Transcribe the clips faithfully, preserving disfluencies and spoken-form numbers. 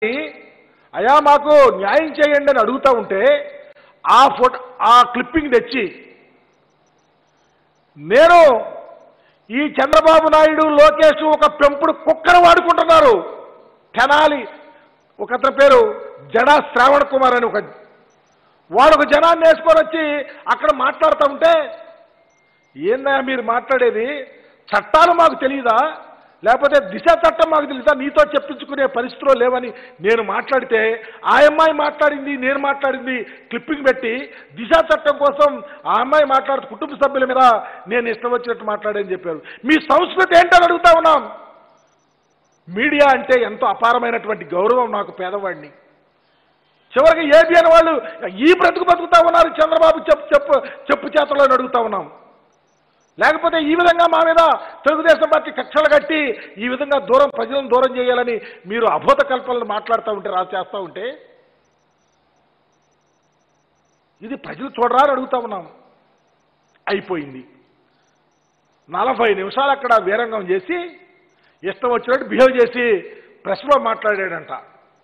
అయా మాకు న్యాయం చేయండి అని అడుగుతా ఉంటే ఆ ఫోటో ఆ క్లిప్పింగ్ తెచ్చి నేను ఈ చంద్రబాబు నాయుడు లోకేష్ ఒక పెంపుడు కుక్కను వాడుకుంటున్నారు. తెనాలి ఒకతని పేరు జడా శ్రావణ్ కుమార్ అని ఒక వాడు ఒక జనాన్ని వేసుకొని వచ్చి అక్కడ మాట్లాడుతూ ఉంటే ఏందా మీరు మాట్లాడేది? చట్టాలు మాకు తెలియదా? లేకపోతే దిశ చట్టం మాకు తెలుసా? నీతో చెప్పించుకునే పరిస్థితిలో లేవని నేను మాట్లాడితే ఆ అమ్మాయి మాట్లాడింది, నేను మాట్లాడింది క్లిప్పింగ్ పెట్టి దిశ చట్టం కోసం ఆ అమ్మాయి మాట్లాడుతూ కుటుంబ సభ్యుల మీద నేను ఇష్టం వచ్చినట్టు మాట్లాడని చెప్పారు. మీ సంస్కృతి ఏంటని అడుగుతా ఉన్నాం. మీడియా అంటే ఎంతో అపారమైనటువంటి గౌరవం నాకు, పేదవాడిని. చివరికి ఏబీ అని వాళ్ళు ఈ బ్రతుకు బతుకుతా ఉన్నారు చంద్రబాబు చెప్పు చెప్పు చెప్పు చేతలో అడుగుతా ఉన్నాం. లేకపోతే ఈ విధంగా మా మీద తెలుగుదేశం పార్టీ కక్షలు కట్టి ఈ విధంగా దూరం ప్రజలను దూరం చేయాలని మీరు అభూత కల్పనలు మాట్లాడుతూ ఉంటే, రా చేస్తూ ఉంటే ఇది ప్రజలు చూడరా అని అడుగుతా ఉన్నాం. అయిపోయింది. నలభై నిమిషాలు అక్కడ వీరంగం చేసి ఇష్టం వచ్చినట్టు బిహేవ్ చేసి ప్రెస్లో మాట్లాడాడంట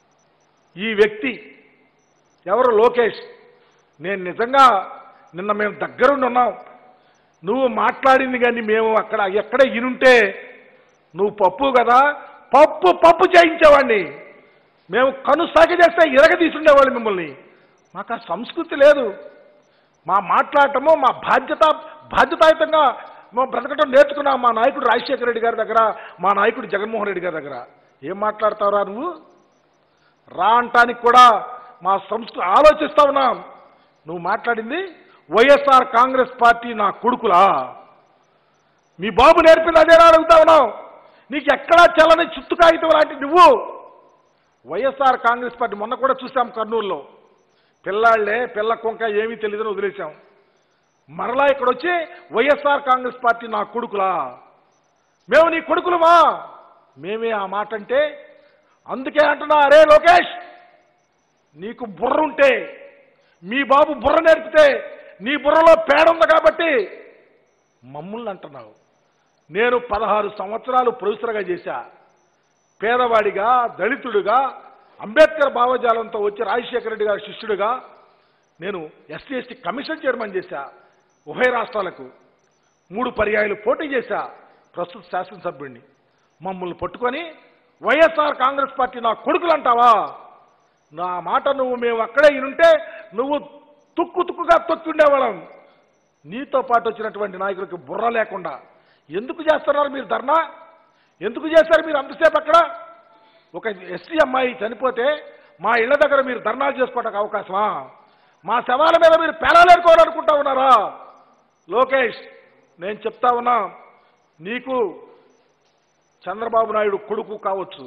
ఈ వ్యక్తి. ఎవరు? లోకేష్. నేను నిజంగా నిన్న మేము దగ్గరుండి ఉన్నాం. నువ్వు మాట్లాడింది కానీ మేము అక్కడ ఎక్కడ ఇనుంటే నువ్వు పప్పు కదా, పప్పు పప్పు చేయించేవాడిని. మేము కను సాగి చేస్తే ఇరగ తీసుండేవాళ్ళు మిమ్మల్ని. మాకు ఆ సంస్కృతి లేదు. మా మాట్లాడటము మా బాధ్యత బాధ్యతాయుతంగా మేము బ్రతకటం నేర్చుకున్నాం మా నాయకుడు రాజశేఖర రెడ్డి గారి దగ్గర, మా నాయకుడు జగన్మోహన్ రెడ్డి గారి దగ్గర. ఏం మాట్లాడతావురా నువ్వు? రా అంటానికి కూడా మా సంస్కృతి ఆలోచిస్తా ఉన్నాం. నువ్వు మాట్లాడింది వైఎస్ఆర్ కాంగ్రెస్ పార్టీ నా కొడుకులా? మీ బాబు నేర్పింది అదేనా అడుగుతా ఉన్నావు? నీకు ఎక్కడా చల్లని చిత్తు కాగితం లాంటి నువ్వు వైఎస్ఆర్ కాంగ్రెస్ పార్టీ. మొన్న కూడా చూసాం కర్నూలులో, పిల్లాళ్లే పిల్ల కొంక ఏమీ తెలియదని వదిలేశాం. మరలా ఇక్కడ వచ్చి వైఎస్ఆర్ కాంగ్రెస్ పార్టీ నా కొడుకులా? మేము నీ కొడుకులమా? మేమే ఆ మాట అంటే అందుకే అంటున్నా, అరే లోకేష్, నీకు బుర్ర ఉంటే, మీ బాబు బుర్ర నేర్పితే, నీ బుర్రలో పేడ ఉంది కాబట్టి మమ్మల్ని అంటున్నావు. నేను పదహారు సంవత్సరాలు ప్రొఫెసర్గా చేశా. పేదవాడిగా, దళితుడిగా, అంబేద్కర్ భావజాలంతో వచ్చి రాజశేఖర రెడ్డి గారి శిష్యుడిగా నేను ఎస్సీ ఎస్టీ కమిషన్ చైర్మన్ చేశా. ఉభయ రాష్ట్రాలకు మూడు పర్యాయాలు పోటీ చేశా. ప్రస్తుత శాసనసభ్యుడిని. మమ్మల్ని పట్టుకొని వైఎస్ఆర్ కాంగ్రెస్ పార్టీ నా కొడుకులు అంటావా? నా మాట నువ్వు మేము అక్కడే ఇనుంటే నువ్వు తుక్కు తుక్కుగా తొక్కుండేవాళ్ళం. నీతో పాటు వచ్చినటువంటి నాయకులకి బుర్ర లేకుండా ఎందుకు చేస్తున్నారు మీరు ధర్నా? ఎందుకు చేశారు మీరు అంతసేపు అక్కడ? ఒక ఎస్సీ అమ్మాయి చనిపోతే మా ఇళ్ల దగ్గర మీరు ధర్నాలు చేసుకోవడానికి అవకాశమా? మా శవాల మీద మీరు పేలాలేరుకోవాలనుకుంటా ఉన్నారా? లోకేష్, నేను చెప్తా ఉన్నా, నీకు చంద్రబాబు నాయుడు కొడుకు కావచ్చు,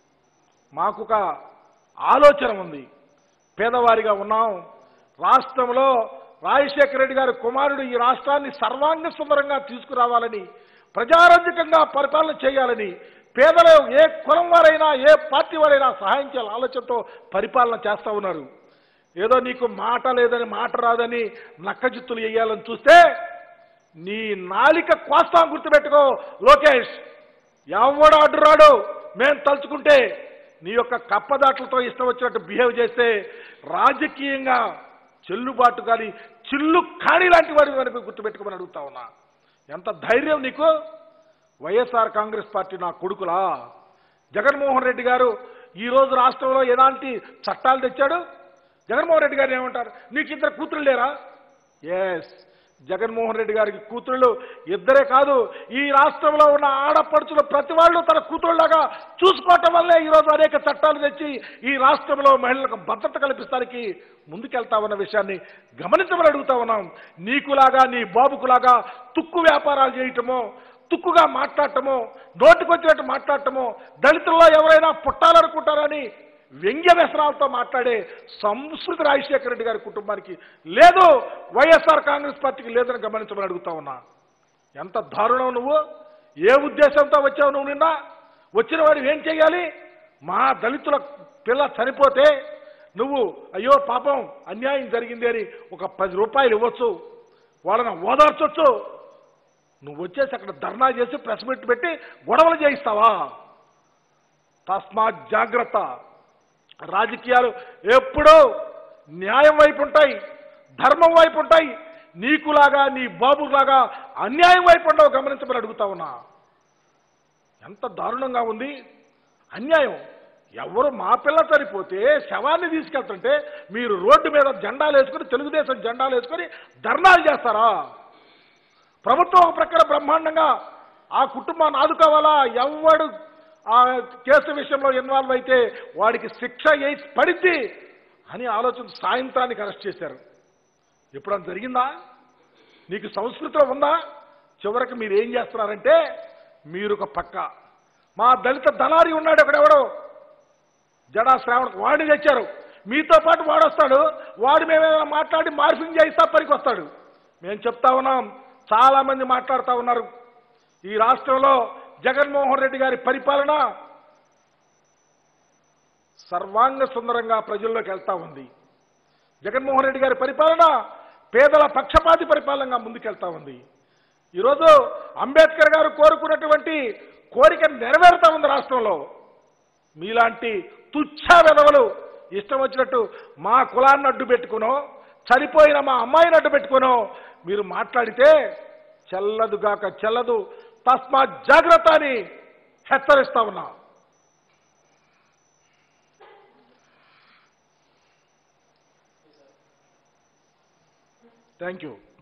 మాకు ఒక ఆలోచన ఉంది. పేదవారిగా ఉన్నాం. రాష్ట్రంలో రాజశేఖర రెడ్డి గారి కుమారుడు ఈ రాష్ట్రాన్ని సర్వాంగ సుందరంగా తీసుకురావాలని, ప్రజారంజకంగా పరిపాలన చేయాలని, పేదలు ఏ కులం వారైనా ఏ పార్టీ వారైనా సహాయం చేయాలని ఆలోచనతో పరిపాలన చేస్తూ ఉన్నారు. ఏదో నీకు మాట లేదని, మాట రాదని నక్కజిత్తులు వేయాలని చూస్తే నీ నాలిక కోస్తాం. గుర్తుపెట్టుకో లోకేష్, ఎవడో అడ్డురాడు. మేము తలుచుకుంటే నీ యొక్క కప్పదాట్లతో ఇష్టం వచ్చినట్టు బిహేవ్ చేస్తే రాజకీయంగా చెల్లుబాటు కానీ చిల్లు కాణి లాంటి వాడి వరకు గుర్తుపెట్టుకోమని అడుగుతా ఉన్నా. ఎంత ధైర్యం నీకు? వైఎస్ఆర్ కాంగ్రెస్ పార్టీ నా కొడుకులా? జగన్మోహన్ రెడ్డి గారు ఈరోజు రాష్ట్రంలో ఎలాంటి చట్టాలు తెచ్చాడు? జగన్మోహన్ రెడ్డి గారు ఏమంటారు? నీకు ఇద్దరు కూతురు లేరా? ఎస్, జగన్మోహన్ రెడ్డి గారికి కూతుళ్ళు ఇద్దరే కాదు, ఈ రాష్ట్రంలో ఉన్న ఆడపడుచులు ప్రతి వాళ్ళు తన కూతుళ్ళలాగా చూసుకోవటం వల్లే ఈరోజు అనేక చట్టాలు తెచ్చి ఈ రాష్ట్రంలో మహిళలకు భద్రత కల్పిస్తానికి ముందుకెళ్తామన్న విషయాన్ని గమనించమని అడుగుతా ఉన్నాం. నీకులాగా నీ బాబుకులాగా తుక్కు వ్యాపారాలు చేయటమో, తుక్కుగా మాట్లాడటమో, నోటికొచ్చినట్టు మాట్లాడటమో, దళితుల్లో ఎవరైనా పుట్టాలనుకుంటారని వ్యంగ్య వ్యసనాలతో మాట్లాడే సంస్కృతి రాజశేఖర రెడ్డి గారి కుటుంబానికి లేదు, వైఎస్ఆర్ కాంగ్రెస్ పార్టీకి లేదని గమనించమని అడుగుతా ఉన్నా. ఎంత దారుణం! నువ్వు ఏ ఉద్దేశంతో వచ్చావు? నువ్వు నిన్న వచ్చిన వాడు ఏం చేయాలి? మా దళితుల పిల్ల చనిపోతే నువ్వు అయ్యో పాపం అన్యాయం జరిగింది అని ఒక పది రూపాయలు ఇవ్వచ్చు, వాళ్ళని ఓదార్చొచ్చు. నువ్వు వచ్చేసి అక్కడ ధర్నా చేసి ప్రెస్ మీట్ పెట్టి గొడవలు చేయిస్తావా? తస్మాత్ జాగ్రత్త. రాజకీయాలు ఎప్పుడూ న్యాయం వైపు ఉంటాయి, ధర్మం వైపు ఉంటాయి. నీకులాగా నీ బాబులాగా అన్యాయం వైపు ఉండవు, గమనించమని అడుగుతా ఉన్నా. ఎంత దారుణంగా ఉంది అన్యాయం. ఎవరు మా పిల్ల సరిపోతే శవాన్ని తీసుకెళ్తుంటే మీరు రోడ్డు మీద జెండాలు వేసుకొని, తెలుగుదేశం జెండాలు వేసుకొని ధర్నాలు చేస్తారా? ప్రభుత్వం ఒక ప్రకారం బ్రహ్మాండంగా ఆ కుటుంబాన్ని ఆదుకోవాలా. ఎవడు ఆ కేసు విషయంలో ఇన్వాల్వ్ అయితే వాడికి శిక్ష వేసి పడిద్ది అని ఆలోచన సాయంత్రానికి అరెస్ట్ చేశారు. ఎప్పుడన్నా జరిగిందా? నీకు సంస్కృతిలో ఉందా? చివరికి మీరు ఏం చేస్తున్నారంటే, మీరు ఒక పక్క మా దళిత దళారి ఉన్నాడు ఒకడెవడో జడా శ్రావణ్, వాడిని తెచ్చారు. మీతో పాటు వాడొస్తాడు, వాడు మేమేమైనా మాట్లాడి మార్ఫింగ్ చేయిస్తా పనికి వస్తాడు. మేము చెప్తా ఉన్నాం, చాలా మంది మాట్లాడుతూ ఉన్నారు. ఈ రాష్ట్రంలో జగన్మోహన్ రెడ్డి గారి పరిపాలన సర్వాంగ సుందరంగా ప్రజల్లోకి వెళ్తా ఉంది. జగన్మోహన్ రెడ్డి గారి పరిపాలన పేదల పక్షపాతి పరిపాలనగా ముందుకెళ్తా ఉంది. ఈరోజు అంబేద్కర్ గారు కోరుకున్నటువంటి కోరిక నెరవేరుతా ఉంది రాష్ట్రంలో. మీలాంటి తుచ్చ వెధవలు ఇష్టం వచ్చినట్టు మా కులాన్ని అడ్డు పెట్టుకునో, చనిపోయిన మా అమ్మాయిని అడ్డు పెట్టుకునో మీరు మాట్లాడితే చెల్లదుగాక చెల్లదు. తస్మాత్ జాగ్రత్త అని హెచ్చరిస్తా ఉన్నా. Thank you.